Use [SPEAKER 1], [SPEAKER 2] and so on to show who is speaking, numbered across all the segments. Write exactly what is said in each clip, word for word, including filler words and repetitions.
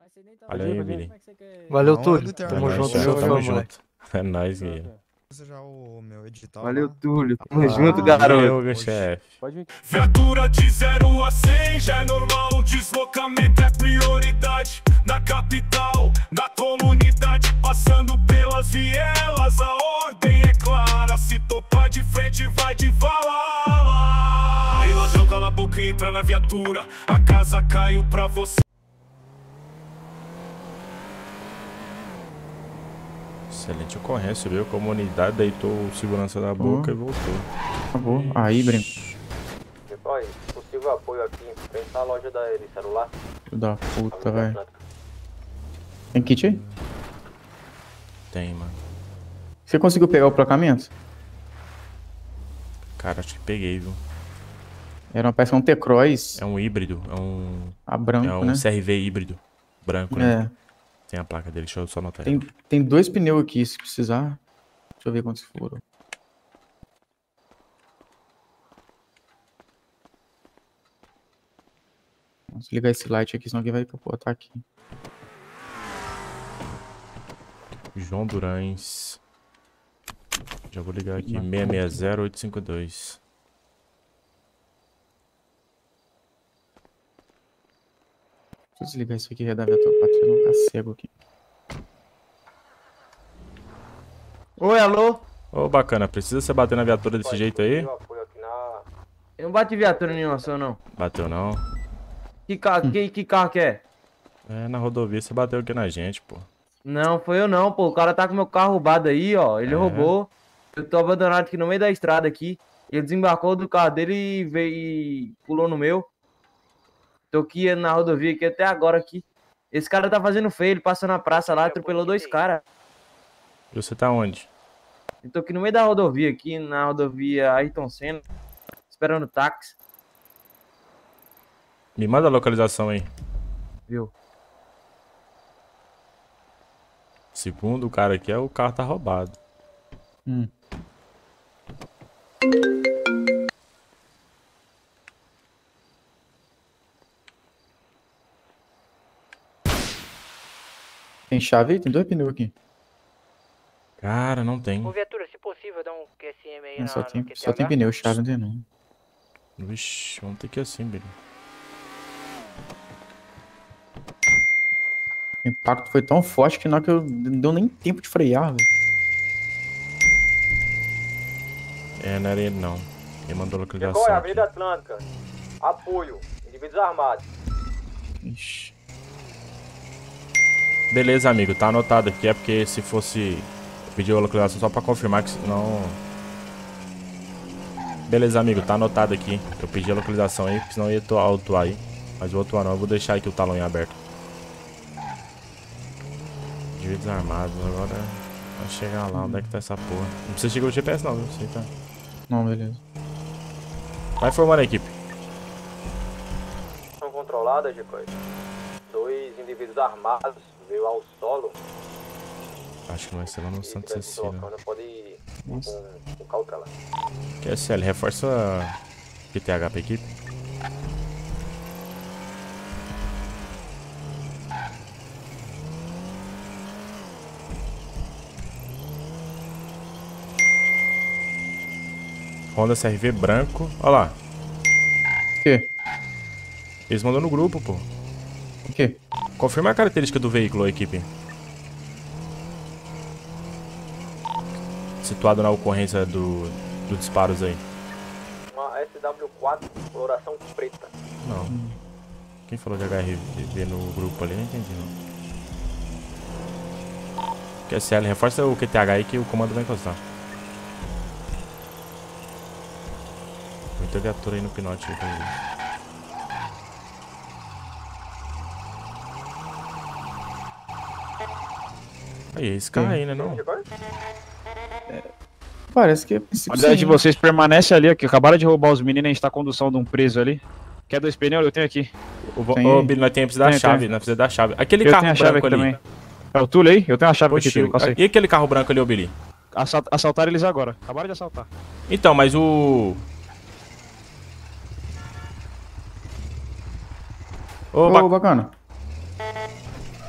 [SPEAKER 1] Valeu aí, Billy.
[SPEAKER 2] Valeu,
[SPEAKER 3] Não,
[SPEAKER 2] Túlio.
[SPEAKER 3] é do
[SPEAKER 2] Tamo
[SPEAKER 3] Terno,
[SPEAKER 2] junto,
[SPEAKER 3] né?
[SPEAKER 2] tamo
[SPEAKER 1] Tamo
[SPEAKER 2] junto, moleque.
[SPEAKER 1] junto. É nóis, Guilherme.
[SPEAKER 3] Esse já é o meu edital.
[SPEAKER 2] Valeu,
[SPEAKER 3] lá.
[SPEAKER 2] Túlio. Tamo
[SPEAKER 3] Ah,
[SPEAKER 2] junto,
[SPEAKER 3] valeu,
[SPEAKER 2] garoto.
[SPEAKER 1] Valeu,
[SPEAKER 3] Oxe.
[SPEAKER 1] chefe.
[SPEAKER 4] Viatura de zero a cem já é normal, o deslocamento é prioridade. Na capital, na comunidade, passando pelas vielas, a ordem é clara. Se topar de frente, vai de vala. Aí ladrão, cala a boca e entra na viatura. A casa caiu pra você.
[SPEAKER 1] Excelente ocorrência, viu? A comunidade deitou o segurança da boca e voltou.
[SPEAKER 2] Acabou. Aí, brinco.
[SPEAKER 5] Olha, possível apoio aqui em frente à loja da, de celular.
[SPEAKER 2] Filho da puta, velho. Tem kit aí?
[SPEAKER 1] Tem, mano.
[SPEAKER 2] Você conseguiu pegar o placamento?
[SPEAKER 1] Cara, acho que peguei, viu?
[SPEAKER 2] Era uma peça um T-Cross.
[SPEAKER 1] É um híbrido, é um...
[SPEAKER 2] A branco,
[SPEAKER 1] é um
[SPEAKER 2] né?
[SPEAKER 1] C R V híbrido. Branco, né?
[SPEAKER 2] É.
[SPEAKER 1] Tem a placa dele, deixa eu só anotar.
[SPEAKER 2] Tem, tem dois pneus aqui, se precisar. Deixa eu ver quantos foram. Vamos ligar esse light aqui, senão alguém vai capotar aqui.
[SPEAKER 1] João Durães. Já vou ligar aqui, seis seis zero oito cinco dois.
[SPEAKER 2] Deixa eu desligar isso aqui, da viatura pra não ficar cego aqui.
[SPEAKER 6] Oi, alô?
[SPEAKER 1] Ô, bacana, precisa você bater na viatura desse jeito aí?
[SPEAKER 5] Possível apoio aqui na...
[SPEAKER 6] Eu não bati viatura nenhuma, só não.
[SPEAKER 1] Bateu não?
[SPEAKER 6] Que carro, que, que carro que é?
[SPEAKER 1] É, na rodovia você bateu aqui na gente, pô.
[SPEAKER 6] Não, foi eu não, pô. O cara tá com meu carro roubado aí, ó. Ele
[SPEAKER 1] É.
[SPEAKER 6] roubou. Eu tô abandonado aqui no meio da estrada aqui. Ele desembarcou do carro dele e veio e pulou no meu. Tô aqui na rodovia aqui até agora aqui. Esse cara tá fazendo feio, ele passou na praça lá, atropelou dois caras.
[SPEAKER 1] E você tá onde?
[SPEAKER 6] Eu tô aqui no meio da rodovia aqui, na rodovia Ayrton Senna, esperando táxi,
[SPEAKER 1] Me manda a localização aí.
[SPEAKER 6] viu?
[SPEAKER 1] Segundo o cara aqui, é o carro tá roubado.
[SPEAKER 2] Hum. Tem chave aí? Tem dois pneus aqui.
[SPEAKER 1] Cara, não tem.
[SPEAKER 7] Ô, viatura, se possível, dá um Q S M aí
[SPEAKER 2] É,
[SPEAKER 7] na,
[SPEAKER 2] só,
[SPEAKER 7] no
[SPEAKER 2] tem,
[SPEAKER 7] Q T
[SPEAKER 2] só tem
[SPEAKER 7] H.
[SPEAKER 2] pneu, chave não tem não.
[SPEAKER 1] Vixe, vamos ter que ir assim, Billy.
[SPEAKER 2] O impacto foi tão forte que na hora que eu não deu nem tempo de frear, velho.
[SPEAKER 1] É, não era ele não. Ele mandou a localização
[SPEAKER 5] Chegou, é a
[SPEAKER 1] aqui.
[SPEAKER 5] Avenida Atlântica. Apoio. Indivíduos armados.
[SPEAKER 2] Ixi.
[SPEAKER 1] Beleza, amigo, tá anotado aqui. É porque se fosse... Pediu a localização só pra confirmar que senão... Beleza, amigo, tá anotado aqui. Eu pedi a localização aí, porque senão eu ia autuar aí. Mas vou autuar não, eu vou deixar aqui o talão em aberto. Indivíduos armados, agora... Vai chegar lá, onde é que tá essa porra? Não precisa chegar o G P S não, viu? Sei, tá.
[SPEAKER 2] Não, beleza.
[SPEAKER 1] Vai formando a equipe.
[SPEAKER 5] São controladas, Jacói. Dois indivíduos armados veio ao solo.
[SPEAKER 1] Acho que não vai ser lá no
[SPEAKER 5] E
[SPEAKER 1] Santa
[SPEAKER 5] estiver se
[SPEAKER 1] Cecília.
[SPEAKER 5] deslocando, pode ir com, com cautela.
[SPEAKER 1] Q S L, reforça P T H pra equipe. Honda C R V branco. Olha lá.
[SPEAKER 2] O quê?
[SPEAKER 1] Eles mandou no grupo, pô.
[SPEAKER 2] O quê?
[SPEAKER 1] Confirma a característica do veículo, equipe. Situado na ocorrência do, do disparos aí.
[SPEAKER 5] Uma S W quatro, coloração preta.
[SPEAKER 1] Não. Quem falou de H R V no grupo ali? Não entendi, não. Q S L, reforça o Q T H aí que o comando vai encostar. Muita viatura aí no pinote aí. Aí, esse carro aí, né, não?
[SPEAKER 2] Parece que é
[SPEAKER 8] A
[SPEAKER 2] princípio
[SPEAKER 8] unidade de
[SPEAKER 2] sim.
[SPEAKER 8] vocês permanece ali, ó, que acabaram de roubar os meninos e a gente tá condução de um preso ali. Quer dois pneus? Eu tenho aqui.
[SPEAKER 1] Ô,
[SPEAKER 2] Tem.
[SPEAKER 1] ô, Billy, nós temos que precisar da
[SPEAKER 8] Tem,
[SPEAKER 1] chave,
[SPEAKER 8] tem.
[SPEAKER 1] nós precisamos da chave. Aquele
[SPEAKER 8] Eu
[SPEAKER 1] carro
[SPEAKER 8] tenho a chave
[SPEAKER 1] branco
[SPEAKER 8] aqui
[SPEAKER 1] ali.
[SPEAKER 8] também. É o Túlio aí? Eu tenho a chave aqui,
[SPEAKER 1] Oxi,
[SPEAKER 8] Túlio. Passa aí.
[SPEAKER 1] e aquele carro branco ali, ô Billy?
[SPEAKER 8] Assalt- Assaltaram eles agora. Acabaram de assaltar.
[SPEAKER 1] Então, mas o... Ô,
[SPEAKER 2] Ô,
[SPEAKER 1] ba-
[SPEAKER 2] bacana.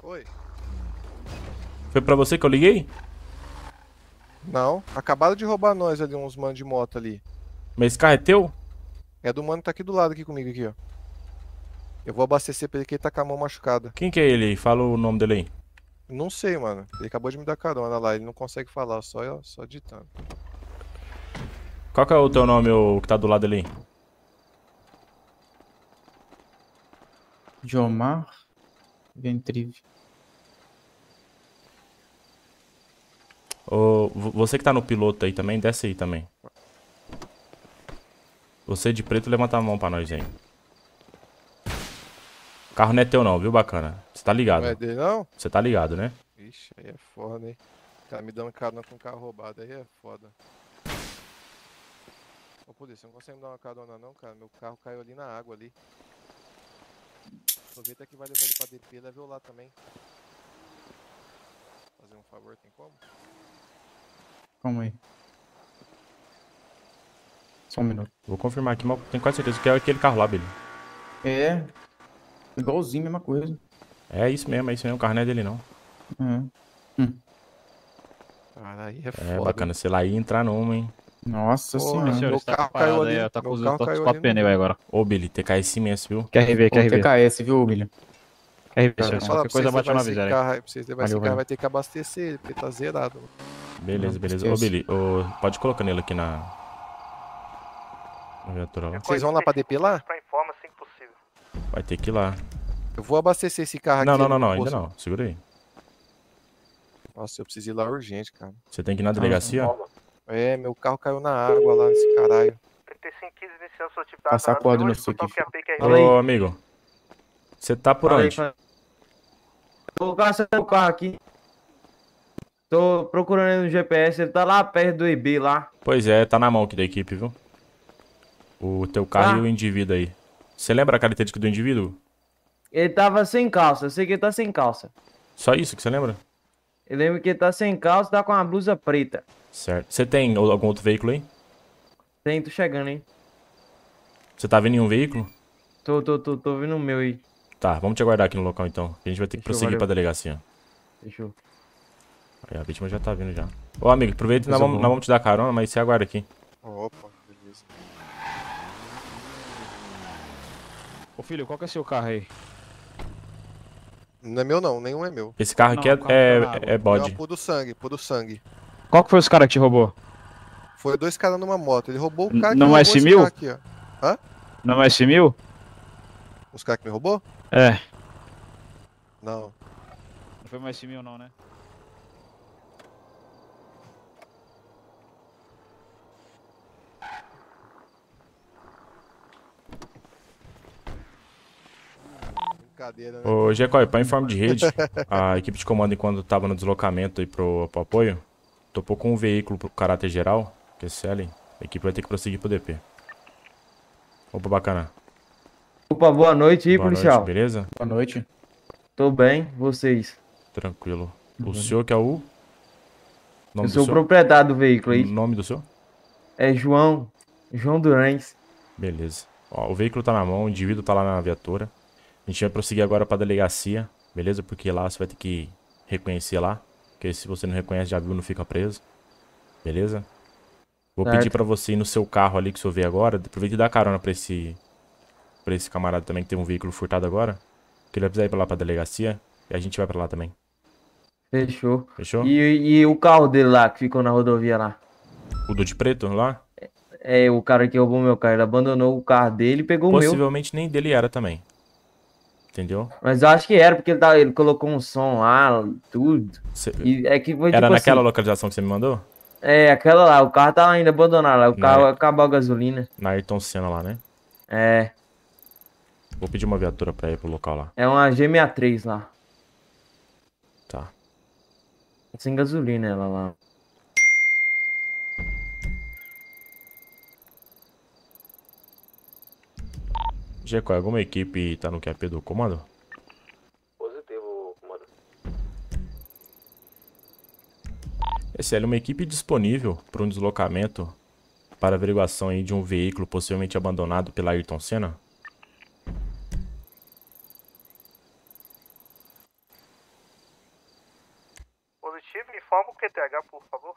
[SPEAKER 9] Oi.
[SPEAKER 1] Foi pra você que eu liguei?
[SPEAKER 9] Não, acabaram de roubar nós ali, uns manos de moto ali.
[SPEAKER 1] Mas esse carro é teu?
[SPEAKER 9] É do mano que tá aqui do lado aqui comigo aqui, ó. Eu vou abastecer pra ele que ele tá com a mão machucada.
[SPEAKER 1] Quem que é ele aí? Fala o nome dele aí.
[SPEAKER 9] Não sei, mano. Ele acabou de me dar carona lá, ele não consegue falar, só, só ditando.
[SPEAKER 1] Qual que é o teu nome, o que tá do lado ali?
[SPEAKER 2] Jomar Ventrive.
[SPEAKER 1] Ô, vo- você que tá no piloto aí também, desce aí também. Você de preto, levanta a mão pra nós aí. O carro não é teu não, viu, bacana? Você tá ligado?
[SPEAKER 9] Não é dele, não?
[SPEAKER 1] Você tá ligado, né?
[SPEAKER 9] Ixi, aí é foda, hein? Tá me dando carona com carro roubado, aí é foda. Ô, polícia, não consegue me dar uma carona não, cara? Meu carro caiu ali na água ali. Aproveita que vai levar ele pra D P, leva eu lá também. Fazer um favor, tem como?
[SPEAKER 2] Calma aí. Só um minuto.
[SPEAKER 1] Vou confirmar aqui, mas tenho quase certeza que é aquele carro lá, Billy.
[SPEAKER 2] É. Igualzinho, mesma coisa.
[SPEAKER 1] É isso mesmo, é isso mesmo. O carro não é dele não.
[SPEAKER 2] É.
[SPEAKER 9] Cara, aí é
[SPEAKER 1] É
[SPEAKER 9] foda.
[SPEAKER 1] bacana, sei lá, ia entrar numa, hein?
[SPEAKER 2] Nossa
[SPEAKER 9] Pô,
[SPEAKER 2] senhora.
[SPEAKER 8] Senhor,
[SPEAKER 9] meu
[SPEAKER 8] você tá
[SPEAKER 9] carro
[SPEAKER 8] parado
[SPEAKER 9] caiu
[SPEAKER 8] aí,
[SPEAKER 9] ali,
[SPEAKER 8] ó, tá com
[SPEAKER 9] meu
[SPEAKER 8] os
[SPEAKER 9] carro
[SPEAKER 8] outros
[SPEAKER 9] caiu
[SPEAKER 8] quatro
[SPEAKER 9] ali no-
[SPEAKER 8] pneus aí agora.
[SPEAKER 1] Ô, Billy, T K S imenso, viu?
[SPEAKER 8] Quer R V, quer
[SPEAKER 2] Pô,
[SPEAKER 8] R V.
[SPEAKER 2] T K S, viu, William?
[SPEAKER 8] Quer R V,
[SPEAKER 2] Tá
[SPEAKER 8] senhor.
[SPEAKER 2] bom.
[SPEAKER 9] Falar
[SPEAKER 8] Qualquer
[SPEAKER 9] pra
[SPEAKER 8] coisa
[SPEAKER 9] vocês
[SPEAKER 8] bate
[SPEAKER 9] levar
[SPEAKER 8] uma
[SPEAKER 9] esse
[SPEAKER 8] avisar aí.
[SPEAKER 9] carro aí, pra vocês levar esse
[SPEAKER 2] Valeu,
[SPEAKER 9] carro
[SPEAKER 2] valeu.
[SPEAKER 9] vai ter que abastecer ele, porque tá zerado.
[SPEAKER 1] Beleza,
[SPEAKER 2] Não,
[SPEAKER 1] beleza. Ô,
[SPEAKER 2] esquece.
[SPEAKER 1] Billy, ô, pode colocar nele aqui na... Na viatura lá.
[SPEAKER 9] Vocês vão lá pra D P lá?
[SPEAKER 7] Pra informa assim que possível.
[SPEAKER 1] Vai ter que ir lá.
[SPEAKER 9] Eu vou abastecer esse carro
[SPEAKER 1] Não,
[SPEAKER 9] aqui.
[SPEAKER 1] não, não,
[SPEAKER 9] ali no
[SPEAKER 1] não, ainda
[SPEAKER 9] posto.
[SPEAKER 1] não. Segura aí.
[SPEAKER 9] Nossa, eu preciso ir lá urgente, cara.
[SPEAKER 1] Você tem que ir na delegacia?
[SPEAKER 9] É, meu carro caiu na água lá nesse caralho.
[SPEAKER 7] trinta e cinco quinze iniciando sua atividade.
[SPEAKER 2] Passar a corda no seu
[SPEAKER 7] aqui.
[SPEAKER 2] aqui.
[SPEAKER 6] Fala aí.
[SPEAKER 1] Ô, amigo. Você tá por
[SPEAKER 6] Fala aí,
[SPEAKER 1] onde?
[SPEAKER 6] fala- Tô caçando o carro aqui. Tô procurando ele no G P S, ele tá lá perto do I B lá.
[SPEAKER 1] Pois é, tá na mão aqui da equipe, viu? O teu carro
[SPEAKER 6] Tá.
[SPEAKER 1] e o indivíduo aí. Você lembra a característica do indivíduo?
[SPEAKER 6] Ele tava sem calça, eu sei que ele tá sem calça.
[SPEAKER 1] Só isso que você lembra?
[SPEAKER 6] Eu lembro que ele tá sem calça, tá com uma blusa preta.
[SPEAKER 1] Certo. Você tem o- algum outro veículo aí?
[SPEAKER 6] Tem, tô chegando, hein?
[SPEAKER 1] Você tá vendo em um veículo?
[SPEAKER 6] Tô, tô, tô, tô vendo o meu aí.
[SPEAKER 1] Tá, vamos te aguardar aqui no local então. A gente vai ter que
[SPEAKER 6] Fechou,
[SPEAKER 1] prosseguir
[SPEAKER 6] valeu.
[SPEAKER 1] pra delegacia.
[SPEAKER 6] Fechou.
[SPEAKER 1] Aí a vítima já tá vindo já. Ô, amigo, aproveita e nós
[SPEAKER 2] Coisa
[SPEAKER 1] vamos,
[SPEAKER 2] boa.
[SPEAKER 1] nós vamos te dar carona, mas você aguarda aqui.
[SPEAKER 9] Opa, beleza.
[SPEAKER 8] Ô filho, qual que é seu carro aí?
[SPEAKER 9] Não é meu não, nenhum é meu.
[SPEAKER 1] Esse carro
[SPEAKER 8] Não,
[SPEAKER 1] aqui é,
[SPEAKER 8] o carro
[SPEAKER 1] é,
[SPEAKER 8] tá na água.
[SPEAKER 1] é bode.
[SPEAKER 9] Não, puro sangue, puro sangue.
[SPEAKER 8] Qual que foi os caras que te roubou?
[SPEAKER 9] Foi dois caras numa moto. Ele roubou o
[SPEAKER 8] N-
[SPEAKER 9] cara que
[SPEAKER 8] não
[SPEAKER 9] roubou
[SPEAKER 8] é
[SPEAKER 9] esse
[SPEAKER 8] esse mil?
[SPEAKER 9] carro aqui, ó.
[SPEAKER 8] Não é esse mil?
[SPEAKER 9] Os caras que me roubou?
[SPEAKER 8] É.
[SPEAKER 9] Não.
[SPEAKER 8] Não foi mais esse mil não, né?
[SPEAKER 9] Brincadeira, né?
[SPEAKER 1] Ô, Jecói, pra informe de rede, a equipe de comando, enquanto tava no deslocamento aí pro, pro apoio, topou com um veículo pro caráter geral, que é C L. A equipe vai ter que prosseguir pro D P. Opa, bacana.
[SPEAKER 6] Opa, boa noite aí,
[SPEAKER 1] Boa
[SPEAKER 6] policial.
[SPEAKER 1] noite, beleza?
[SPEAKER 2] Boa noite.
[SPEAKER 6] Tô bem, vocês?
[SPEAKER 1] Tranquilo. O
[SPEAKER 2] Uhum.
[SPEAKER 1] senhor que é o... Nome
[SPEAKER 6] Eu
[SPEAKER 1] do
[SPEAKER 6] sou o
[SPEAKER 1] senhor?
[SPEAKER 6] proprietário do veículo aí.
[SPEAKER 1] Nome do senhor?
[SPEAKER 6] É João. João Durães.
[SPEAKER 1] Beleza. Ó, o veículo tá na mão, o indivíduo tá lá na viatura. A gente vai prosseguir agora pra delegacia, beleza? Porque lá você vai ter que reconhecer lá. Porque se você não reconhece, já viu, não fica preso. Beleza? Vou
[SPEAKER 6] Certo.
[SPEAKER 1] pedir pra você ir no seu carro ali que o senhor vê agora. Aproveita e dá carona pra esse, pra esse camarada também que tem um veículo furtado agora. Que ele vai precisar ir pra lá pra delegacia. E a gente vai pra lá também.
[SPEAKER 6] Fechou.
[SPEAKER 1] Fechou?
[SPEAKER 6] E, e o carro dele lá, que ficou na rodovia lá?
[SPEAKER 1] O do de preto lá?
[SPEAKER 6] É, o cara que roubou meu carro, ele abandonou o carro dele e pegou o meu.
[SPEAKER 1] Possivelmente nem dele era também. Entendeu?
[SPEAKER 6] Mas eu acho que era, porque ele, tá, ele colocou um som lá, tudo.
[SPEAKER 1] Cê-
[SPEAKER 6] E é que foi
[SPEAKER 1] Era
[SPEAKER 6] tipo
[SPEAKER 1] naquela
[SPEAKER 6] assim,
[SPEAKER 1] localização que você me mandou?
[SPEAKER 6] é, aquela lá, o carro tá ainda abandonado lá, o
[SPEAKER 1] Não
[SPEAKER 6] carro
[SPEAKER 1] é.
[SPEAKER 6] acabou a gasolina.
[SPEAKER 1] Na Ayrton Senna lá, né?
[SPEAKER 6] É,
[SPEAKER 1] Vou pedir uma viatura pra ir pro local lá.
[SPEAKER 6] é uma G sessenta e três lá.
[SPEAKER 1] Tá.
[SPEAKER 6] Sem gasolina ela lá.
[SPEAKER 1] Jeco, alguma equipe tá no Q A P do comando?
[SPEAKER 5] Positivo, comando.
[SPEAKER 1] Esse é uma equipe disponível para um deslocamento para averiguação aí de um veículo possivelmente abandonado pela Ayrton Senna?
[SPEAKER 7] Positivo, informa o Q T H, por favor.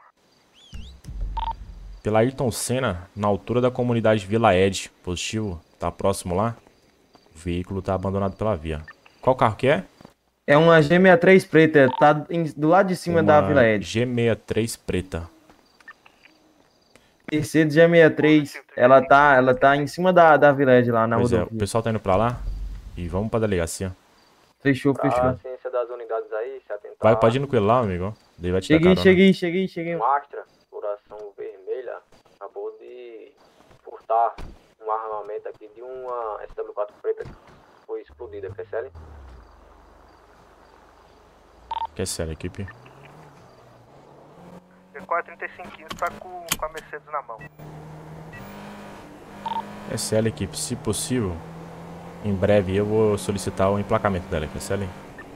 [SPEAKER 1] Pela Ayrton Senna, na altura da comunidade Vila Ed. Positivo, tá próximo lá. O veículo tá abandonado pela via. Qual carro que é?
[SPEAKER 6] É uma G sessenta e três preta, tá em- do lado de cima da
[SPEAKER 1] Uma
[SPEAKER 6] Vila Ed.
[SPEAKER 1] G sessenta e três preta.
[SPEAKER 6] Mercedes G sessenta e três, ela tá, ela tá em cima da, da Vila Ed lá na
[SPEAKER 1] Pois é, o
[SPEAKER 6] rodovia.
[SPEAKER 1] pessoal tá indo pra lá. E vamos pra delegacia.
[SPEAKER 6] Fechou,
[SPEAKER 5] Pra
[SPEAKER 6] fechou.
[SPEAKER 5] ciência das unidades aí, se atentar.
[SPEAKER 1] Vai, pode ir no com ele lá, amigo. Daí vai te dar
[SPEAKER 6] Cheguei,
[SPEAKER 1] carona.
[SPEAKER 6] cheguei, cheguei, cheguei.
[SPEAKER 5] Um Astra, coração vermelha, acabou de furtar um armamento aqui de uma S W quatro preta que foi explodida, percebe?
[SPEAKER 1] Que é sério, equipe.
[SPEAKER 7] P quatro trinta e cinco quinze tá com, com a Mercedes na mão.
[SPEAKER 1] É sério, equipe. Se possível, em breve eu vou solicitar o emplacamento dela, que é sério.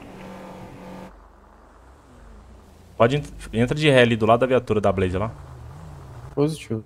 [SPEAKER 1] Pode ent entra de ré ali do lado da viatura da Blaze lá.
[SPEAKER 2] Positivo.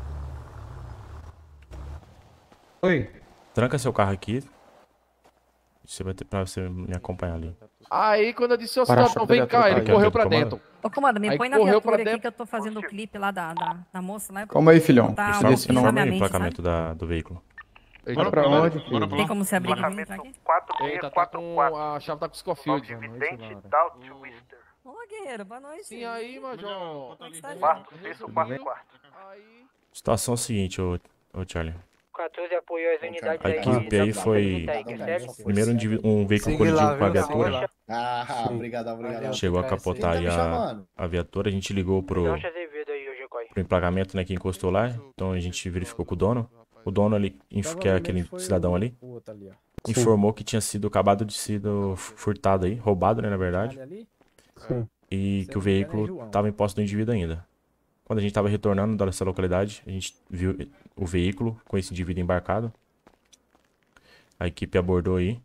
[SPEAKER 6] Oi.
[SPEAKER 1] Tranca seu carro aqui. Você vai ter pra você me acompanhar ali.
[SPEAKER 10] Aí, quando eu disse, ô
[SPEAKER 2] Para,
[SPEAKER 10] cidadão,
[SPEAKER 2] chapa
[SPEAKER 10] vem
[SPEAKER 2] da
[SPEAKER 10] cá,
[SPEAKER 2] viatura,
[SPEAKER 10] ele
[SPEAKER 1] tá?
[SPEAKER 10] correu
[SPEAKER 1] Aqui,
[SPEAKER 10] pra
[SPEAKER 1] aqui,
[SPEAKER 10] dentro.
[SPEAKER 11] Ô, comando, me
[SPEAKER 10] Aí
[SPEAKER 11] põe na
[SPEAKER 10] correu
[SPEAKER 11] viatura
[SPEAKER 10] pra
[SPEAKER 11] aqui
[SPEAKER 10] dentro.
[SPEAKER 11] que eu tô fazendo o clipe lá da, da, da moça lá.
[SPEAKER 2] Calma aí, filhão.
[SPEAKER 11] Tá
[SPEAKER 2] Deixa
[SPEAKER 11] um
[SPEAKER 2] eu
[SPEAKER 1] Informa,
[SPEAKER 2] descer não.
[SPEAKER 11] na
[SPEAKER 1] informa
[SPEAKER 11] minha
[SPEAKER 1] aí o
[SPEAKER 11] mente,
[SPEAKER 1] emplacamento da, do veículo.
[SPEAKER 2] Bora pra onde, filho?
[SPEAKER 11] Tem como se abrir pra mim
[SPEAKER 7] Emplacamento
[SPEAKER 11] aqui?
[SPEAKER 7] quatro
[SPEAKER 10] Eita,
[SPEAKER 7] seis
[SPEAKER 10] tá
[SPEAKER 7] quatro
[SPEAKER 10] com...
[SPEAKER 7] quatro.
[SPEAKER 10] A chave tá com Scofield.
[SPEAKER 7] Vidente Down Twister.
[SPEAKER 11] Ô, guerreiro, boa noite.
[SPEAKER 10] Sim, aí, Major.
[SPEAKER 11] Como é que tá, gente?
[SPEAKER 7] Quarto, sexto, quarto, quarto.
[SPEAKER 10] Aí...
[SPEAKER 1] Situação é a seguinte, ô, ô Charlie.
[SPEAKER 5] quatorze apoiou as unidades
[SPEAKER 1] A equipe aí foi. Primeiro um, indiví- um veículo colidiu com a viatura.
[SPEAKER 12] Ah, obrigado, obrigado.
[SPEAKER 1] Chegou a capotar aí a, a viatura. A gente ligou pro, pro emplacamento, né, que encostou lá. Então a gente verificou com o dono. O dono ali, inf- que é aquele cidadão ali, informou que tinha sido acabado de sido furtado aí, roubado, né, na verdade.
[SPEAKER 2] Sim.
[SPEAKER 1] E que o veículo estava em posse do indivíduo ainda. Quando a gente estava retornando dessa localidade, a gente viu o veículo com esse indivíduo embarcado. A equipe abordou aí.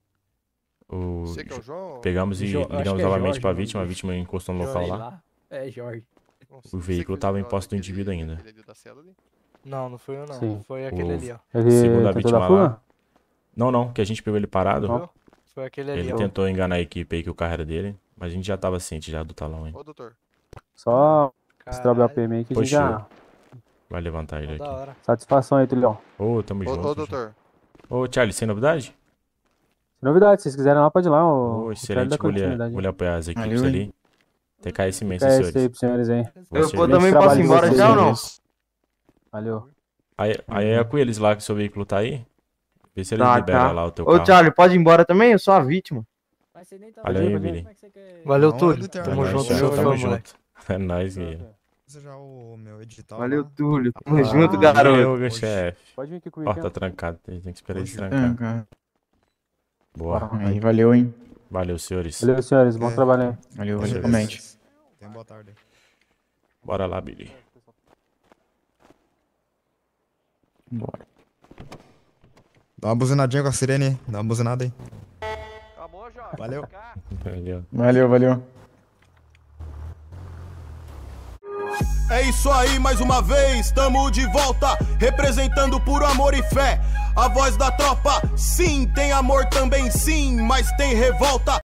[SPEAKER 1] O...
[SPEAKER 9] Você que é o João?
[SPEAKER 1] Pegamos e
[SPEAKER 12] Jo- acho
[SPEAKER 1] ligamos
[SPEAKER 12] que é
[SPEAKER 1] novamente
[SPEAKER 12] Jorge,
[SPEAKER 1] para a
[SPEAKER 12] o nome
[SPEAKER 1] vítima. A
[SPEAKER 12] dele.
[SPEAKER 1] vítima encostou no local lá.
[SPEAKER 12] É, Jorge.
[SPEAKER 1] O veículo estava em posse do indivíduo ainda.
[SPEAKER 5] Não, não foi eu não.
[SPEAKER 2] Sim.
[SPEAKER 5] Foi
[SPEAKER 1] aquele ali,
[SPEAKER 5] ó.
[SPEAKER 2] Ele
[SPEAKER 1] Segundo a
[SPEAKER 2] tentou
[SPEAKER 1] vítima
[SPEAKER 2] dar fuga?
[SPEAKER 1] lá. Não, não, que a gente pegou ele parado.
[SPEAKER 2] Não.
[SPEAKER 5] Foi aquele
[SPEAKER 1] Ele tentou enganar a equipe aí que o carro era dele. Mas a gente já tava ciente já do talão aí.
[SPEAKER 9] Ô, doutor.
[SPEAKER 2] Só distribuir a P M aí que a gente já...
[SPEAKER 1] Vai levantar ele aqui.
[SPEAKER 5] hora.
[SPEAKER 2] Satisfação aí, Tulhão.
[SPEAKER 1] Ô, tamo
[SPEAKER 9] Ô,
[SPEAKER 1] junto.
[SPEAKER 9] ô,
[SPEAKER 1] gente.
[SPEAKER 9] doutor.
[SPEAKER 1] Ô, Charlie, sem novidade?
[SPEAKER 2] Novidade, se vocês quiserem lá, pode ir lá. O,
[SPEAKER 1] Ô,
[SPEAKER 2] o
[SPEAKER 1] excelente,
[SPEAKER 2] Charlie dá
[SPEAKER 1] mulher,
[SPEAKER 2] continuidade.
[SPEAKER 1] mulher apoiar as equipes
[SPEAKER 2] Valeu,
[SPEAKER 1] ali. T K S imenso,
[SPEAKER 2] É
[SPEAKER 1] senhores.
[SPEAKER 2] isso aí pros senhores aí.
[SPEAKER 6] Eu
[SPEAKER 1] Você-
[SPEAKER 6] vou também posso ir embora já ou não?
[SPEAKER 2] Valeu.
[SPEAKER 1] Aí, aí é com eles lá que seu veículo tá aí. Vê se eles
[SPEAKER 6] Tá,
[SPEAKER 1] liberam
[SPEAKER 6] tá.
[SPEAKER 1] lá o teu
[SPEAKER 6] Ô,
[SPEAKER 1] carro.
[SPEAKER 6] Charlie, pode ir embora também? Eu sou a vítima.
[SPEAKER 1] Olha aí, Billy.
[SPEAKER 5] Valeu,
[SPEAKER 3] Não,
[SPEAKER 5] Túlio.
[SPEAKER 3] ele tem-
[SPEAKER 1] É
[SPEAKER 5] Tamo
[SPEAKER 1] nóis,
[SPEAKER 5] junto,
[SPEAKER 1] Charlie,
[SPEAKER 5] junto,
[SPEAKER 1] tamo
[SPEAKER 5] vamos, moleque.
[SPEAKER 1] junto. É nóis, guerreiro.
[SPEAKER 3] Esse já é o meu edital.
[SPEAKER 6] Valeu,
[SPEAKER 3] lá.
[SPEAKER 6] Túlio. Tamo
[SPEAKER 3] Ah,
[SPEAKER 6] junto,
[SPEAKER 2] valeu.
[SPEAKER 6] garoto.
[SPEAKER 1] Valeu, chefe.
[SPEAKER 2] Pode vir aqui comigo.
[SPEAKER 1] Porta trancada, tem tem que esperar eles
[SPEAKER 3] Poxa.
[SPEAKER 1] trancar. Boa.
[SPEAKER 2] Aí, valeu, hein.
[SPEAKER 1] Valeu, senhores.
[SPEAKER 2] Valeu, senhores. Bom
[SPEAKER 3] É.
[SPEAKER 2] trabalho aí.
[SPEAKER 3] Valeu,
[SPEAKER 1] valeu,
[SPEAKER 3] realmente. Tenha boa tarde.
[SPEAKER 1] Bora lá, Billy.
[SPEAKER 2] Bora.
[SPEAKER 3] Dá uma buzinadinha com a sirene. Dá uma buzinada aí.
[SPEAKER 7] Acabou, Jorge.
[SPEAKER 3] Valeu.
[SPEAKER 1] Valeu.
[SPEAKER 2] Valeu, valeu.
[SPEAKER 4] É isso aí, mais uma vez, tamo de volta, representando puro amor e fé. A voz da tropa, sim, tem amor também sim, mas tem revolta.